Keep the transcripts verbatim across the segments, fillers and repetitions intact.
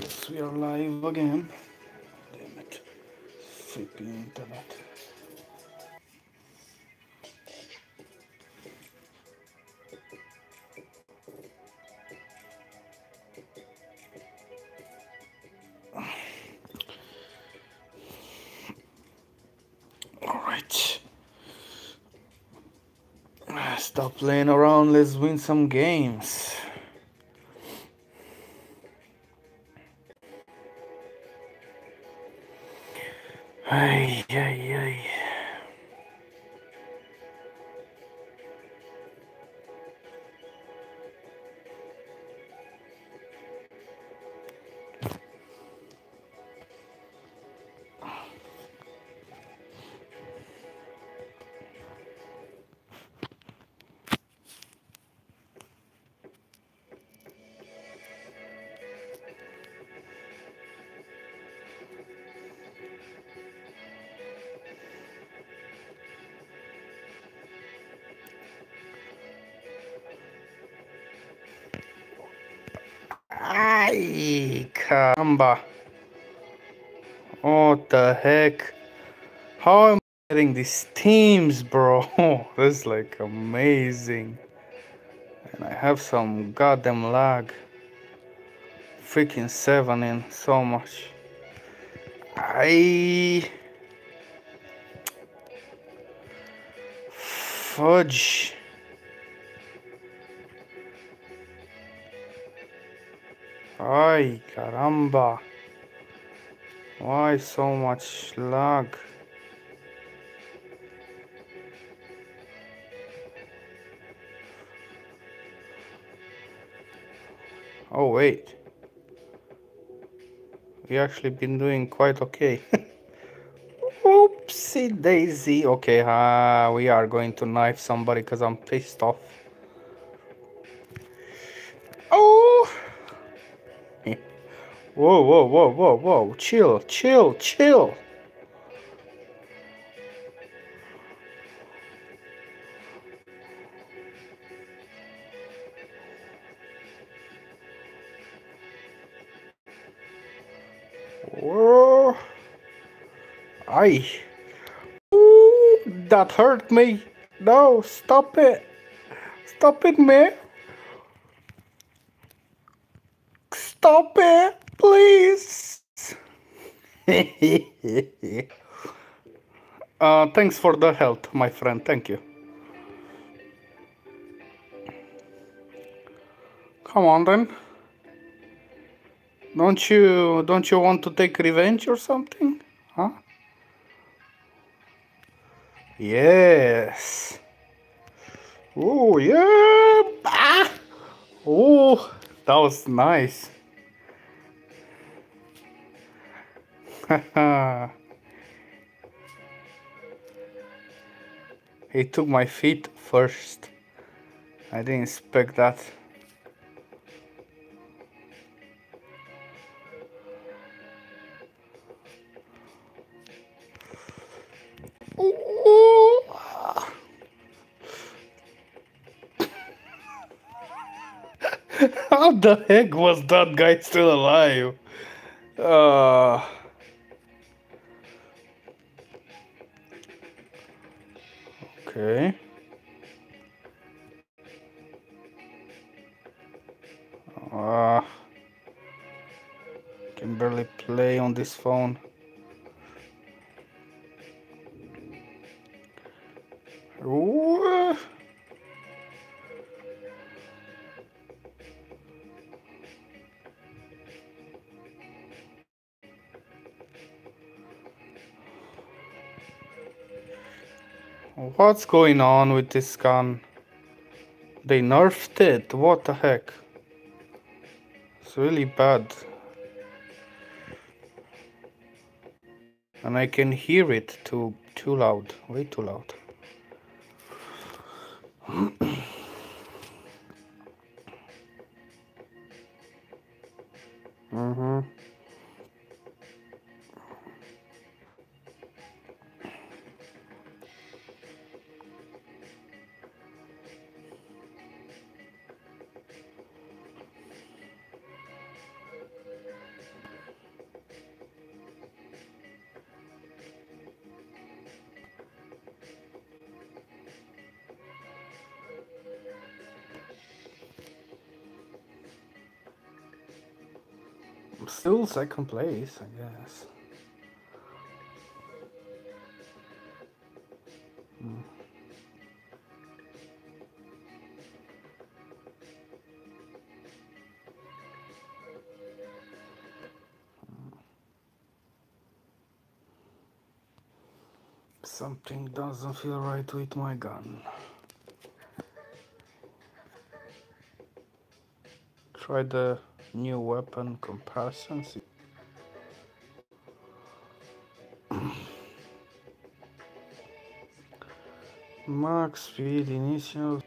Yes, we are live again. Damn it. Freaking internet. Alright. Stop playing around, let's win some games. Ay, ay, ay. Ay, caramba. What the heck? How am I getting these teams, bro? That's like amazing. And I have some goddamn lag. Freaking seven in so much. I fudge. Ay, caramba. Why so much lag? Oh, wait. We actually been doing quite okay. Oopsie daisy. Okay, uh, we are going to knife somebody because I'm pissed off. Oh! Whoa, whoa, whoa, whoa, whoa. Chill, chill, chill. Whoa. Aye. Ooh, that hurt me. No, stop it. Stop it, man. Stop it, please. uh, thanks for the help, my friend. Thank you. Come on, then. Don't you don't you want to take revenge or something? Huh? Yes. Oh yeah. Ah. Oh, that was nice. He took my feet first. I didn't expect that. Ooh. How the heck was that guy still alive? Uh, okay. Uh, can barely play on this phone. Ooh. What's going on with this gun? They nerfed it. What the heck? It's really bad. And I can hear it too too loud. Way too loud. Mm-hmm. Still second place, I guess. Mm. Something doesn't feel right with my gun. Try the new weapon comparisons. Max speed initial.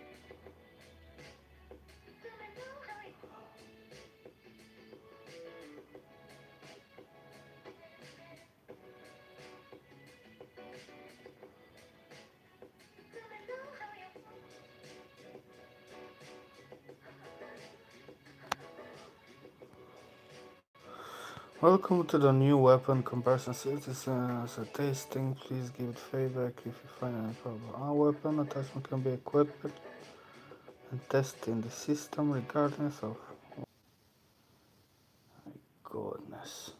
Welcome to the new weapon comparison. It is uh, as a testing. Please give it feedback if you find any problem. Our weapon attachment can be equipped and tested in the system regardless of. My goodness.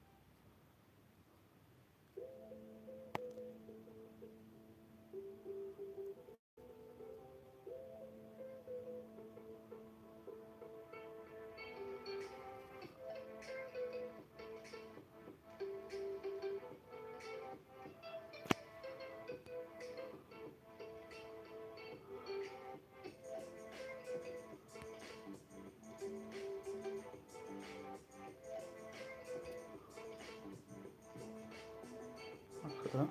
Okay.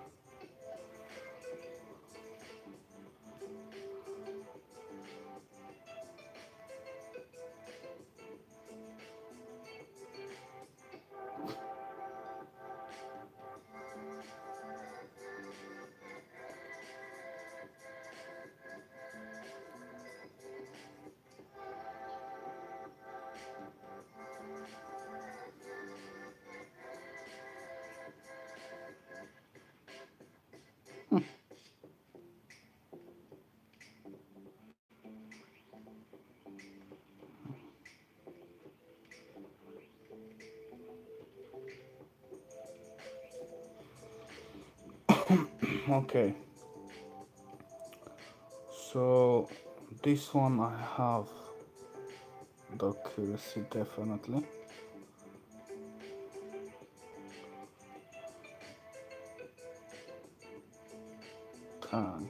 Okay. So this one I have the accuracy definitely. Tank.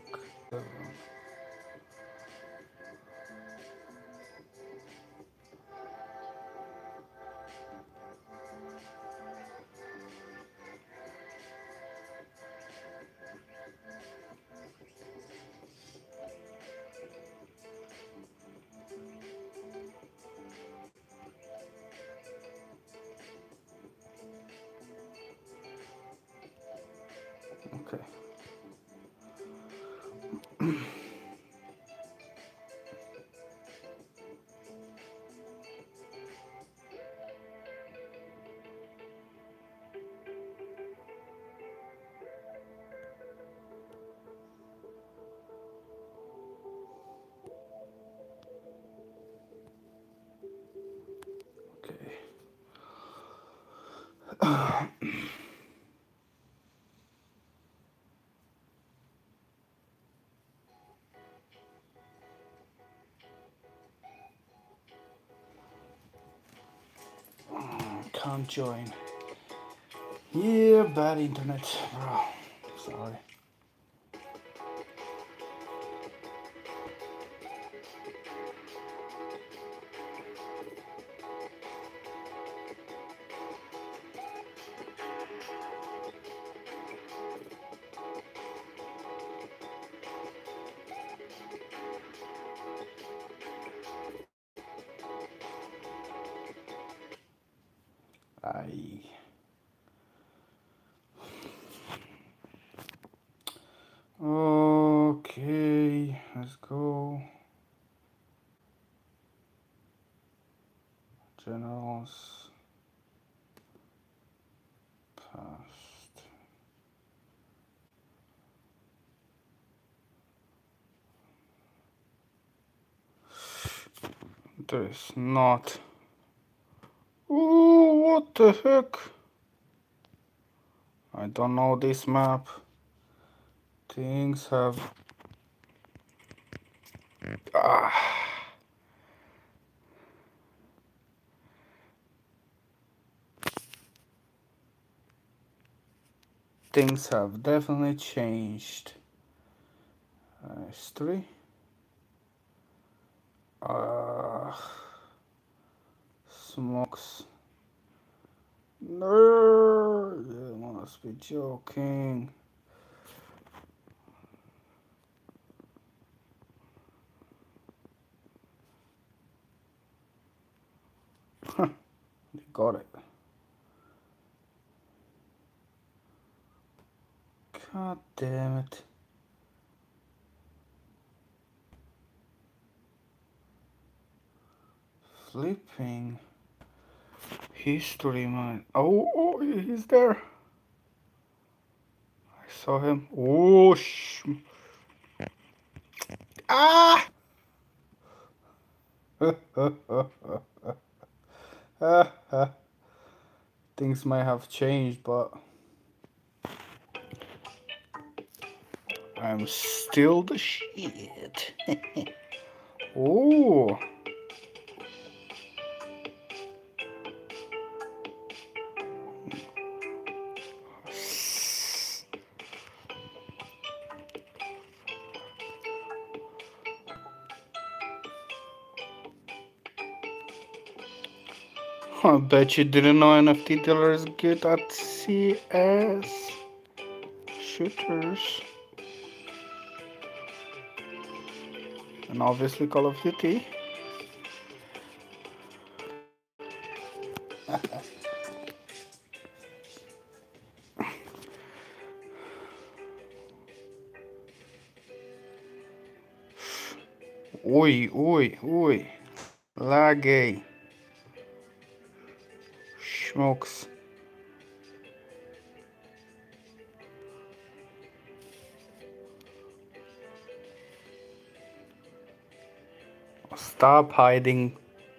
Okay. Okay. Can't join. Yeah, bad internet, bro. Sorry. I. Okay, let's go. Generals. Past. There is not Ooh, what the heck? I don't know this map. Things have... Ah. Things have definitely changed. History. Uh, smokes. No, you must be joking. Huh, they got it. God damn it. Flipping. History, man. Oh, oh, he's there. I saw him. Oh, sh. Ah! Things might have changed, but I'm still the shit. Oh. I bet you didn't know N F T dealers good at C S shooters. And obviously Call of Duty. Oi, oi, oi. Laggy. Smokes. Stop hiding.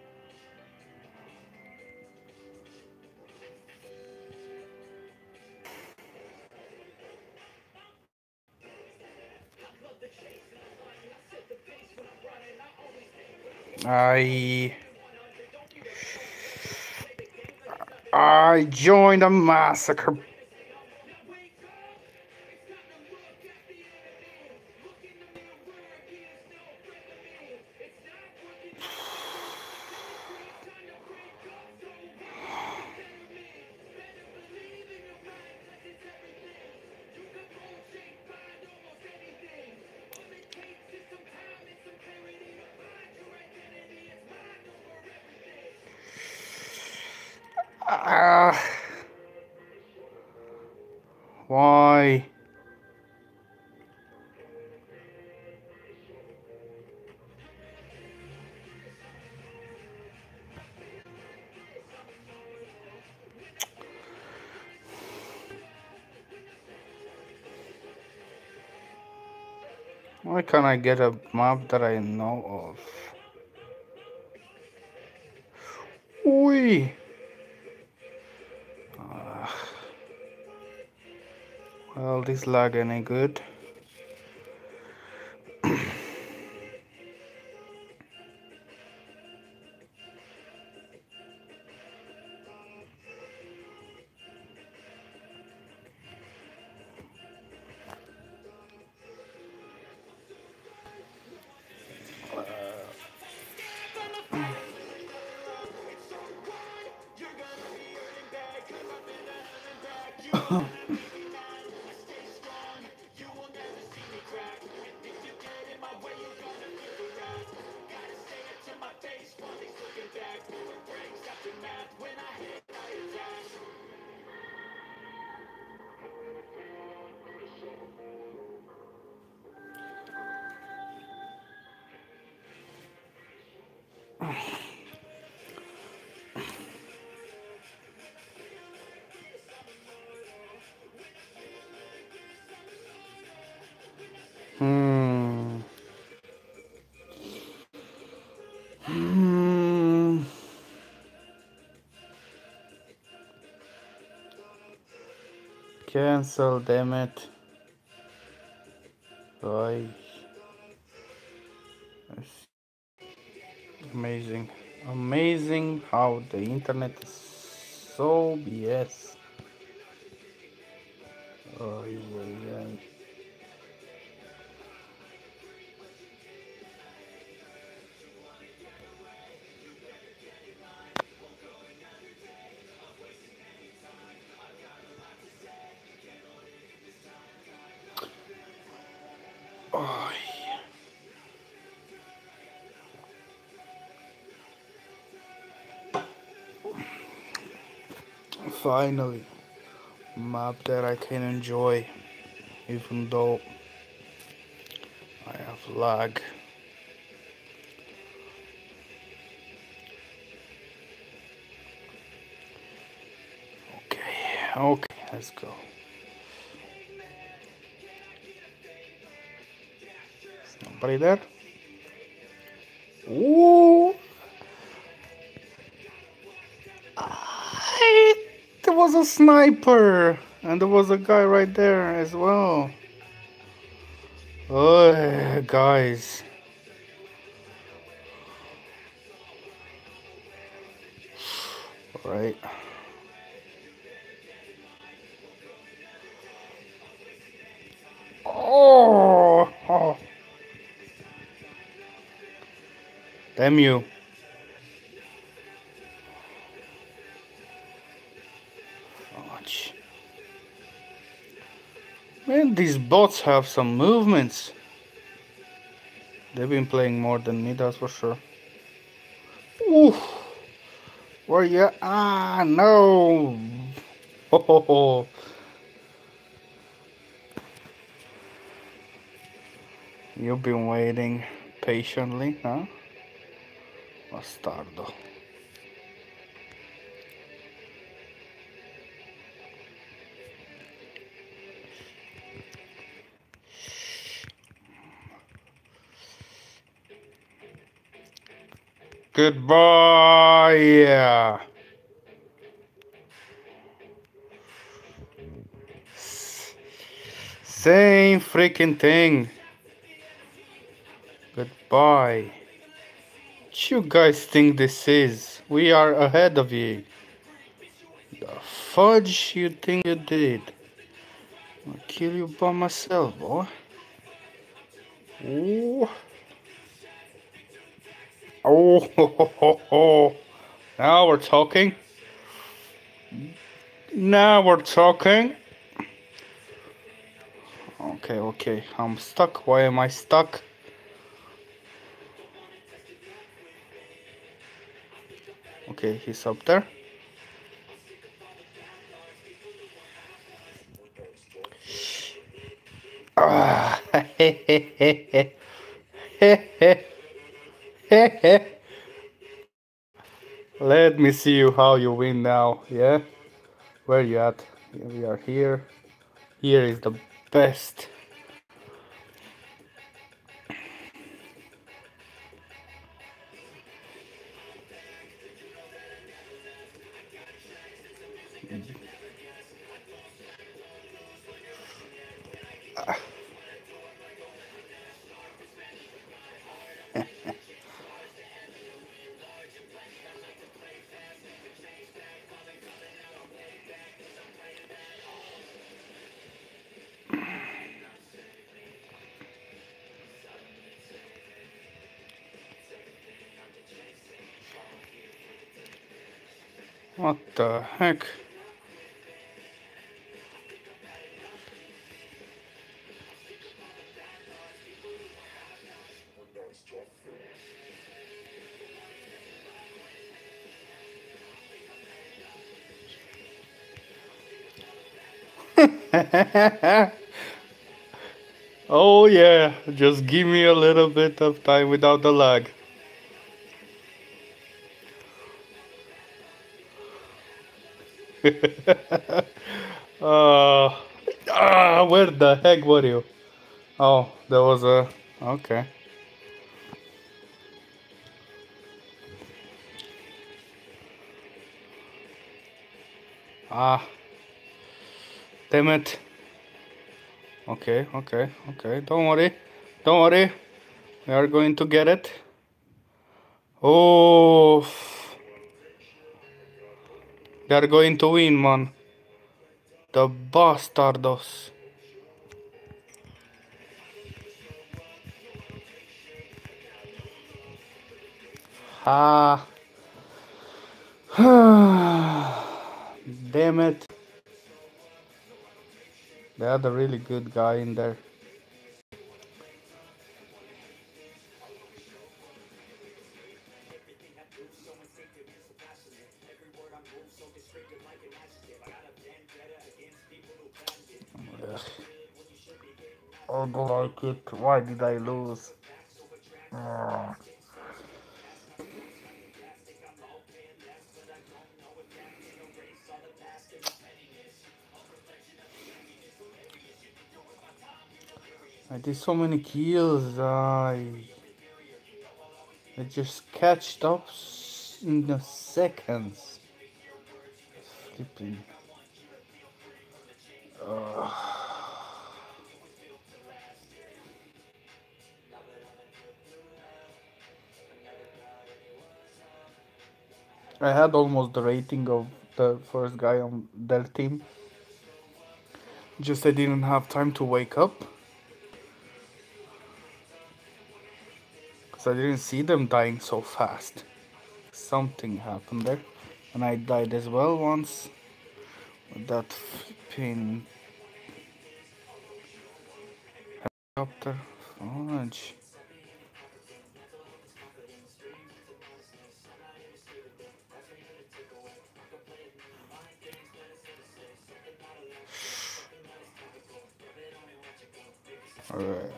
I I joined a massacre. Ah, uh, why? Why can't I get a map that I know of? Oi! Uh, well, this lag ain't good. Cancel, damn it. Ay. Amazing. Amazing how the internet is so B S. Ay, ay, ay. Ay. Finally, map that I can enjoy, even though I have lag. Okay, okay, let's go. Is nobody there? Ooh! I, there was a sniper, and there was a guy right there as well. Oh, guys. All right. Oh, oh. Damn you. Ouch. Man, these bots have some movements. They've been playing more than me, that's for sure. Ooh. Where you? Ah, no. Oh, you've been waiting patiently, huh? Bastardo. Goodbye. Yeah. Same freaking thing. Goodbye. What you guys think this is? We are ahead of you. The fudge you think you did? I'll kill you by myself, boy. Ooh. Oh, ho, ho, ho, ho. Now we're talking. Now we're talking. Okay, okay. I'm stuck. Why am I stuck? Okay, he's up there. Ah, let me see you how you win now. Yeah, where you at? We are here. Here is the best. What the heck? Oh yeah, just give me a little bit of time without the lag. uh, ah, where the heck were you? Oh, there was a... Okay. Ah, Damn it. Okay, okay, okay. Don't worry. Don't worry. We are going to get it. Oh, they are going to win, man. The bastardos. Ah. Damn it. They had a really good guy in there. Ugh. I don't like it. Why did I lose? Ugh. I did so many kills. I, I just catched up in the seconds. Flipping. Ugh. I had almost the rating of the first guy on their team. Just I didn't have time to wake up. Because I didn't see them dying so fast. Something happened there. And I died as well once. With that flipping helicopter. Fudge. Alright.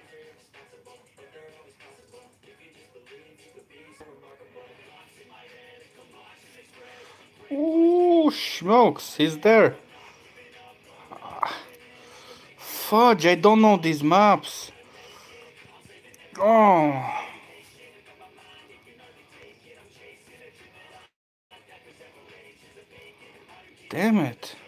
Ooh, smokes, he's there. Fudge, I don't know these maps. Oh. Damn it.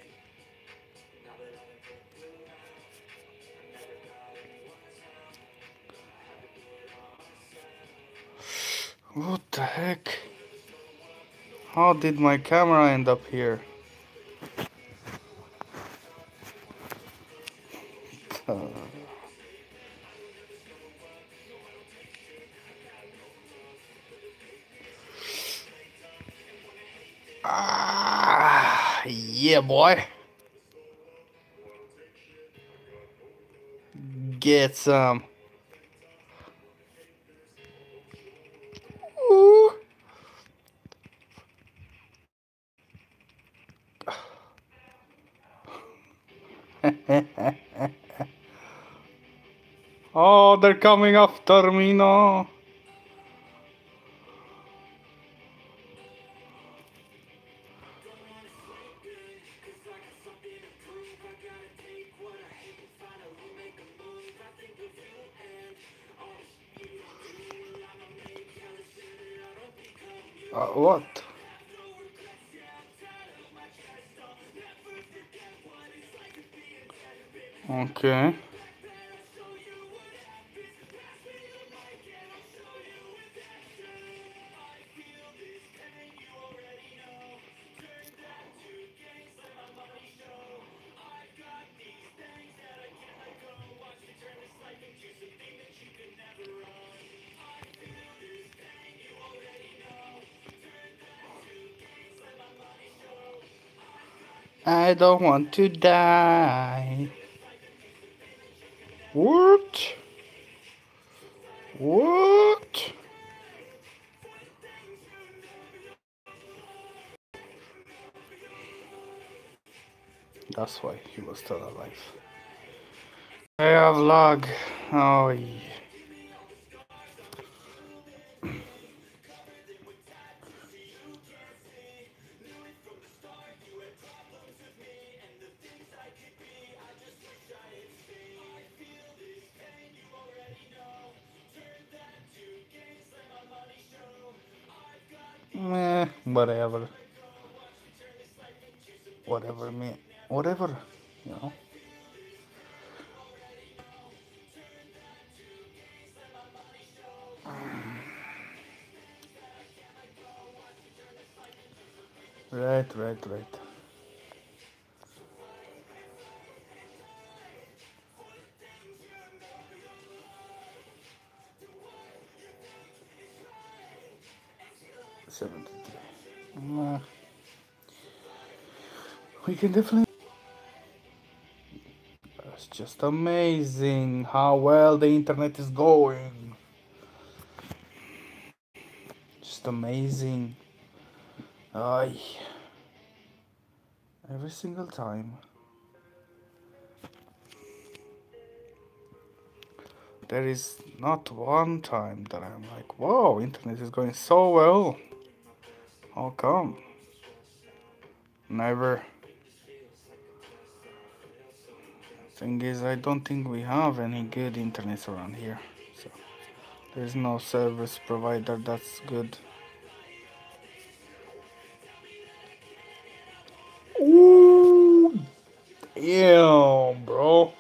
What the heck? How did my camera end up here? Uh, ah, yeah, boy. Get some. Ooh. Oh, they're coming after me now. Uh, what? Okay. I don't want to die. What? What? That's why he was still alive. I have lag. Oh, yeah. Meh, whatever. Whatever, me. Whatever. you know. Right, right, right. seventy-three. Uh, we can definitely. It's just amazing how well the internet is going. Just amazing. Ay. Every single time. There is not one time that I'm like, whoa, internet is going so well. How come? Never. Thing is, I don't think we have any good internet around here. So there's no service provider that's good. Ooh, damn, bro.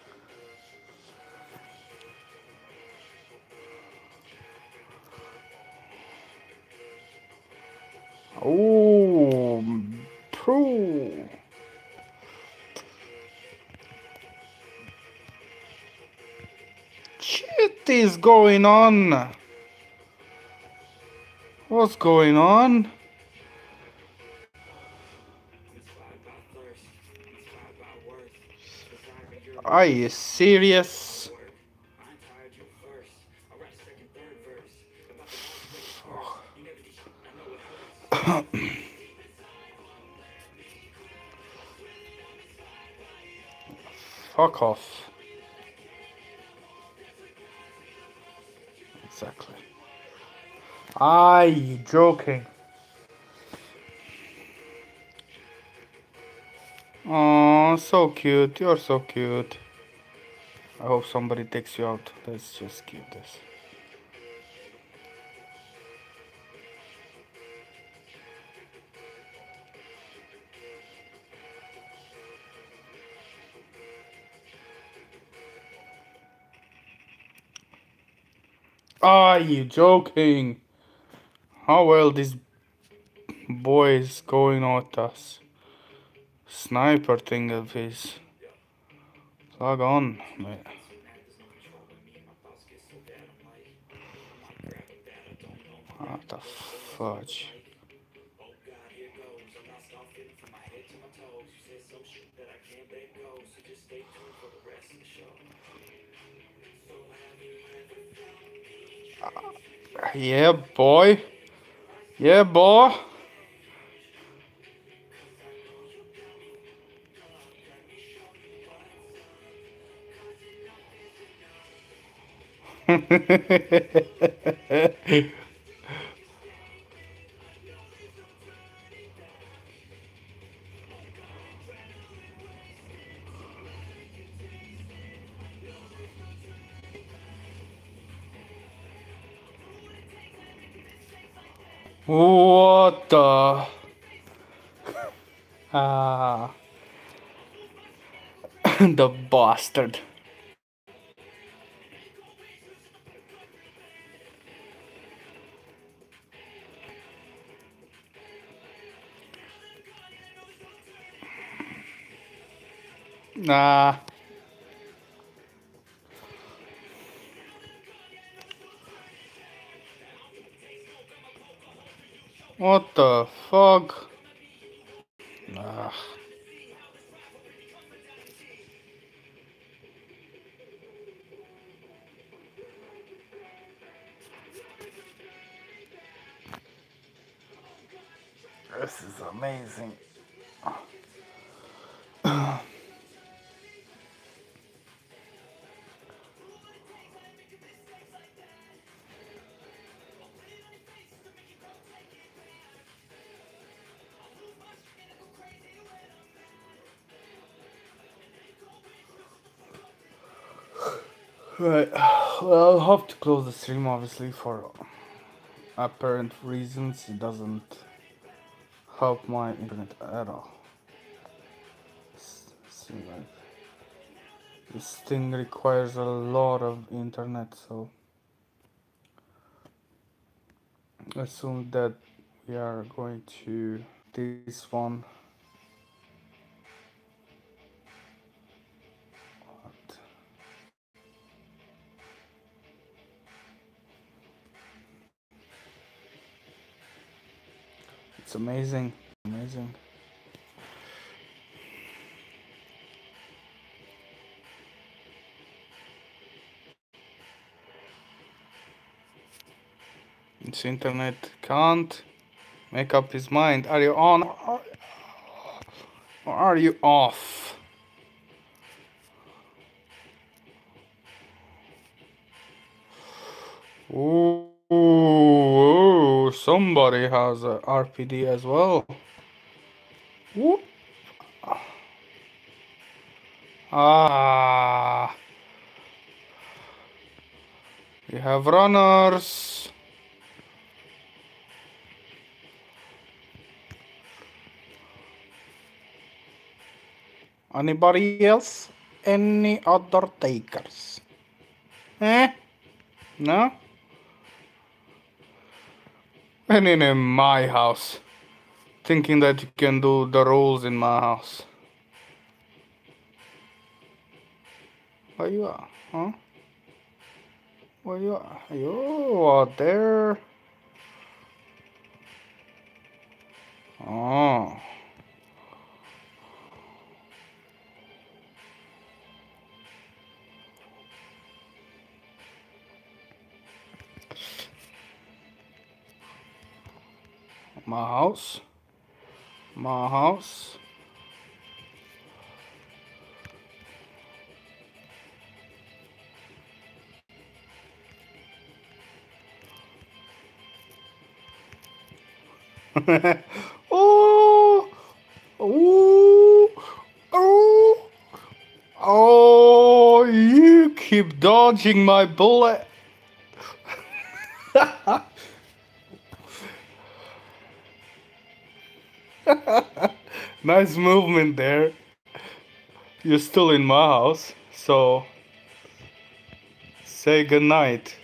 Oh, pro. Shit is going on. What's going on? Are you serious? Fuck off. Exactly. Are you joking? Oh, so cute. You're so cute. I hope somebody takes you out. Let's just keep this. Are you joking? How well this boy is going at us. Sniper thing of his. Log on, mate. What the fudge? Yeah, boy. Yeah, boy. What the? Ah, the bastard. Nah. What the fuck? Nah. This is amazing. Right. Well, I'll have to close the stream obviously for apparent reasons. It doesn't help my internet at all. S- Like, this thing requires a lot of internet, so assume that we are going to this one. What? It's amazing, amazing. This internet can't make up his mind. Are you on or are you off? Ooh, ooh, somebody has a R P D as well. Whoop. Ah, we have runners. Anybody else? Any other takers? Eh? No? And in my house. Thinking that you can do the rules in my house. Where you are? Huh? Where you are? You are there. Oh. My house. My house. Oh. Oh. Oh. Oh, you keep dodging my bullet. Nice movement there. You're still in my house, so say goodnight.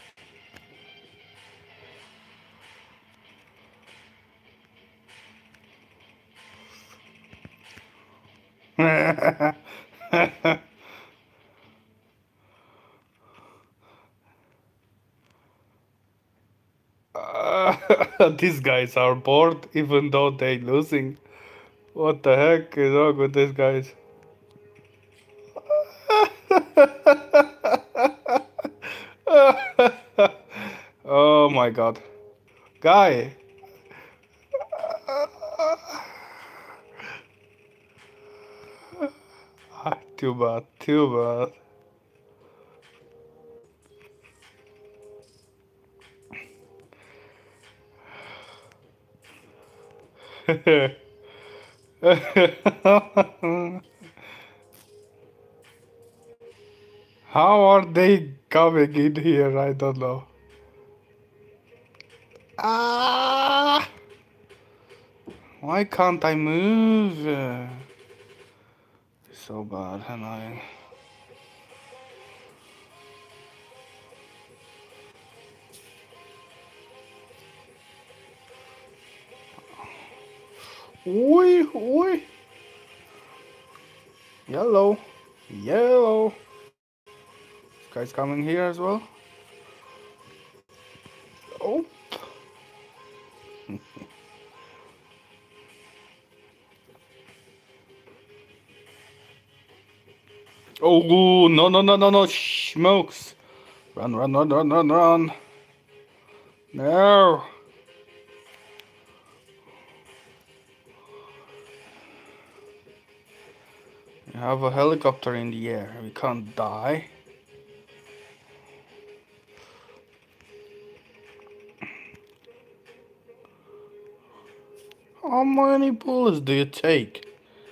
Uh, these guys are bored even though they're losing. What the heck is wrong with these guys? Oh my god. Guy. Ah, too bad, too bad. How are they coming in here? I don't know. Ah! Why can't I move? Uh, so bad, annoying. Oi, oi. Yellow, yellow. This guy's coming here as well. Oh. Oh, no, no, no, no, no, smokes. Run, run, run, run, run, run. No. We have a helicopter in the air. We can't die. How many bullets do you take?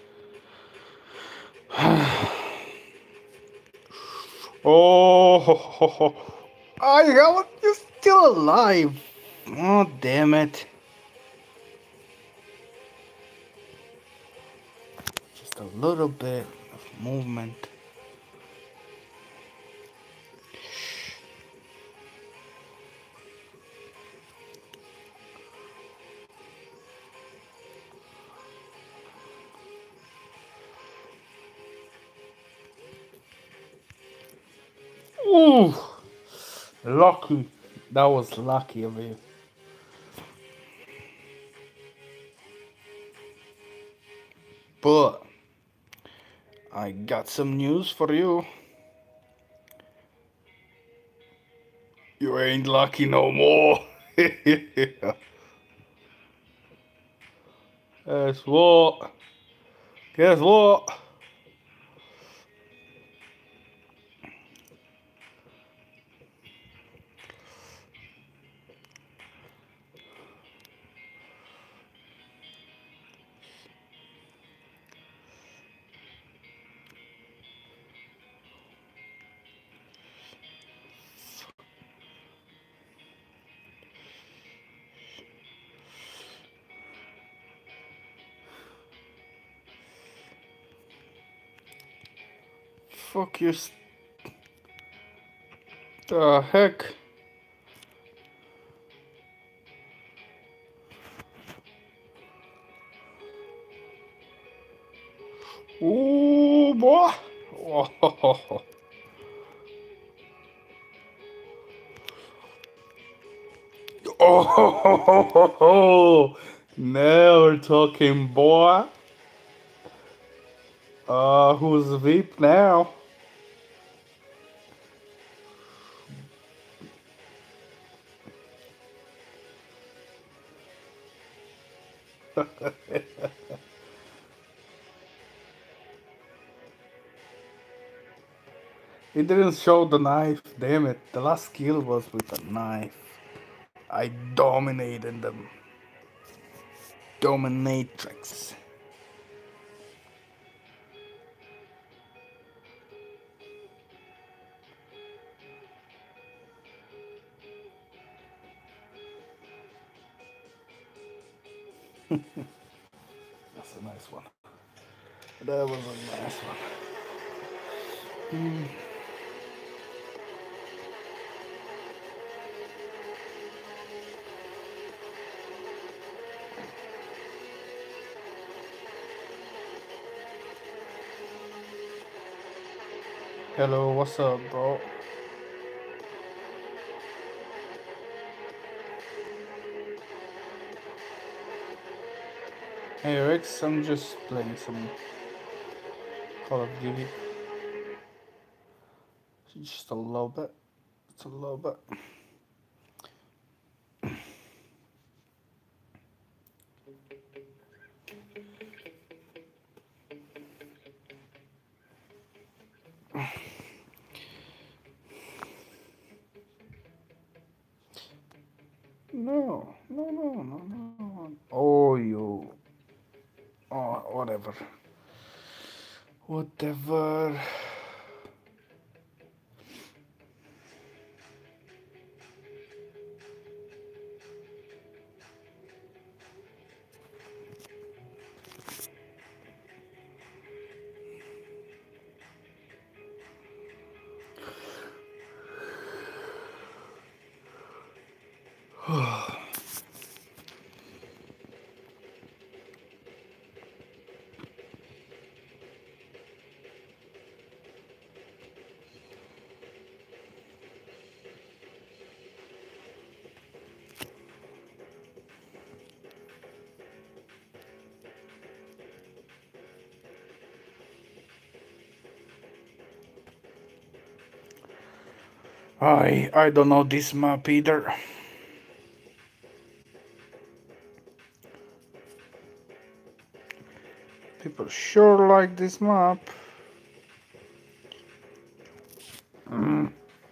Oh, I have you still alive. Oh, damn it. Just a little bit of movement. Ooh, lucky. That was lucky of you. But I got some news for you. You ain't lucky no more. Guess what? Guess what? Fuck you. The heck? Ooh, boy. Oh, oh, now we're talking, boy. Uh, who's the V I P now? He didn't show the knife, damn it. The last kill was with a knife. I dominated them. Dominatrix. That's a nice one. That was a nice one. Mm. Hello, what's up, bro? Hey, Rex, I'm just playing some Call of Duty. Just a little bit. It's a little bit. No, no, no, no, no. Oh, you. Oh, whatever. Whatever. I I don't know this map either. People sure like this map. Mm.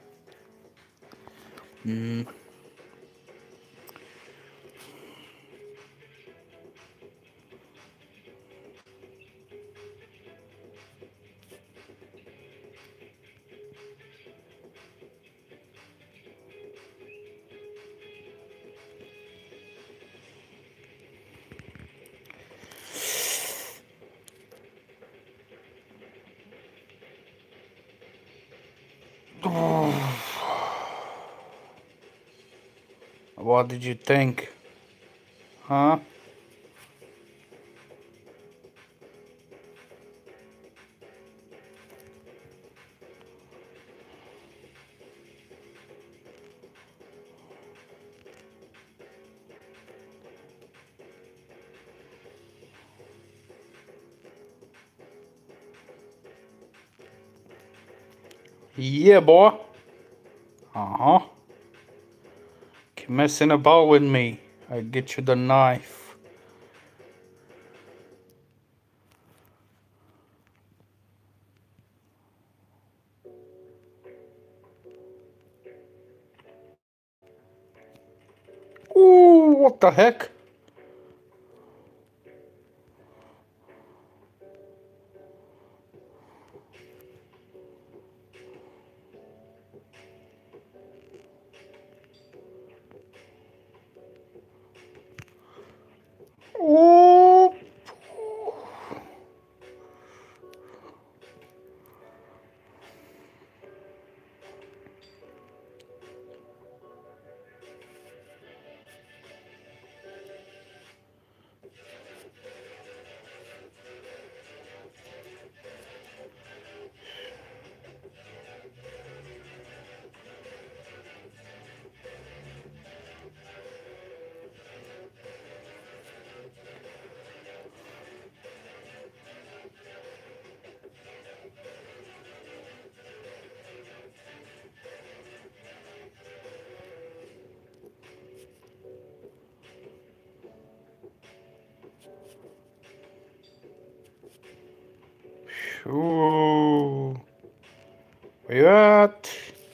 Mm. What did you think? Huh? Yeah, boy. Uh-huh. Keep messing about with me. I get you the knife. Ooh, what the heck? Ooh. Ooh. Where you at?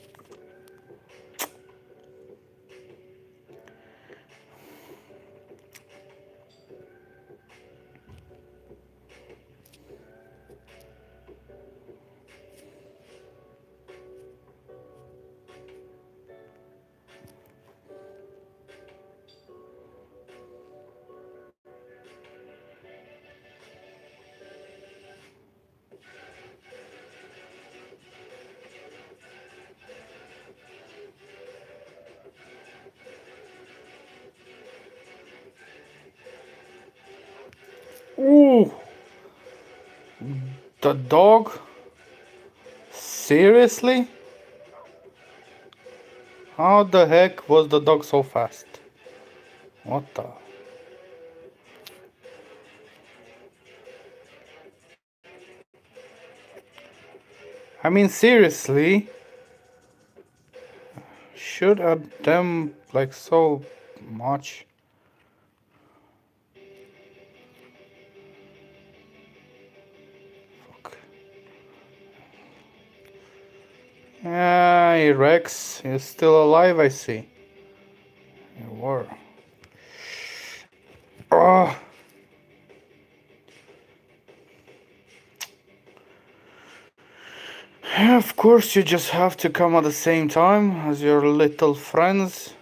Ooh. The dog? Seriously? How the heck was the dog so fast? What the? I mean, seriously? Shoot at them like so much? Fuck. Hey, Rex, you're still alive, I see. You were. Oh. Yeah, of course, you just have to come at the same time as your little friends.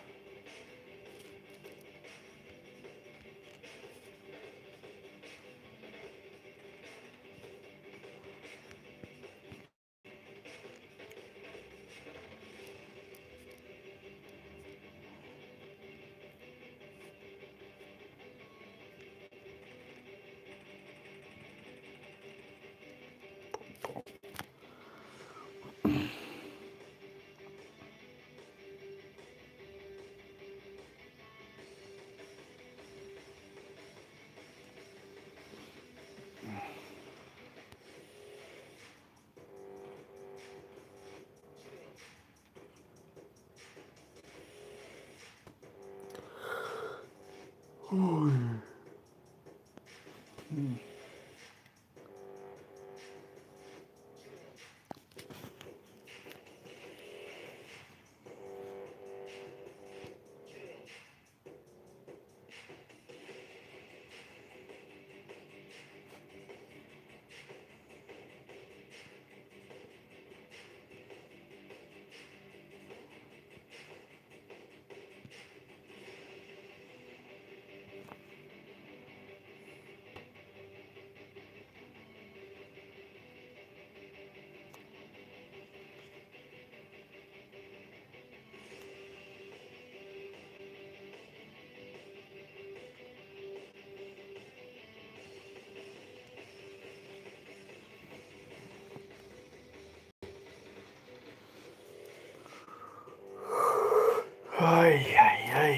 Ay, ay, ay.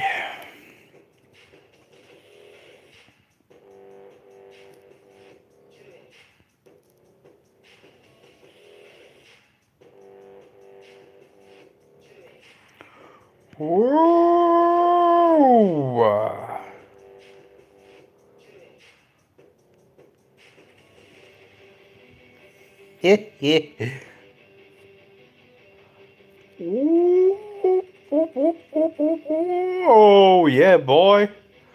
Whoa. Oh, yeah, boy.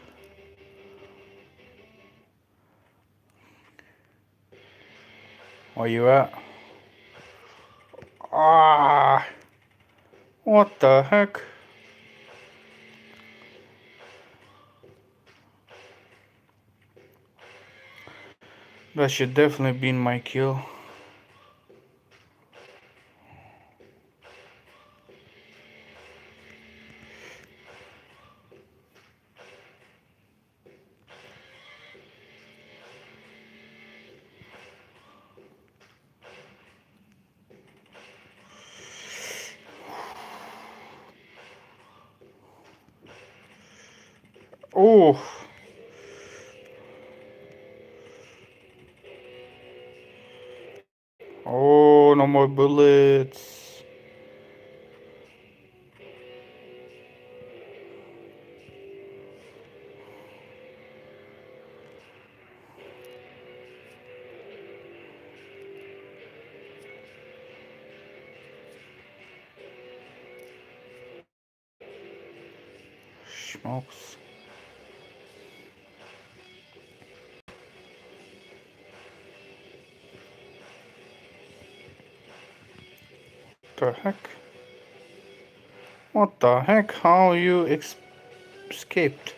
Where you at? Ah, what the heck? That should definitely be my kill. Oh. Oh, no more bullets. Smokes. The heck? What the heck? How you ex escaped?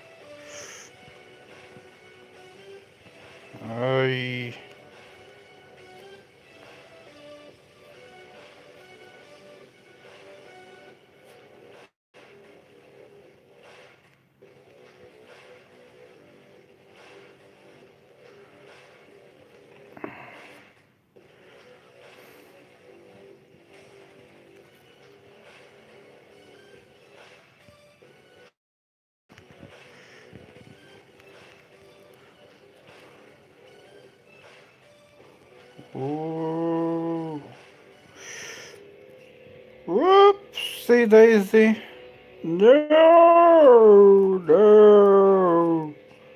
I. Ooh. Whoopsie daisy. No, no,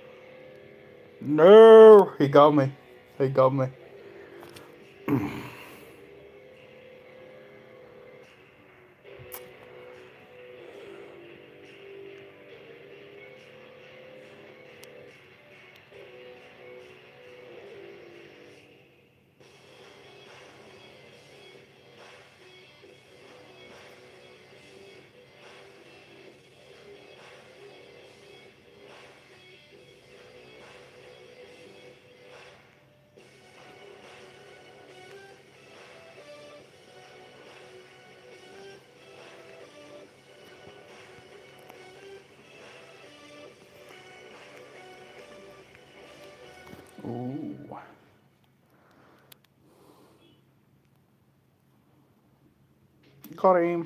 no. He got me. He got me. Ooh. Got him.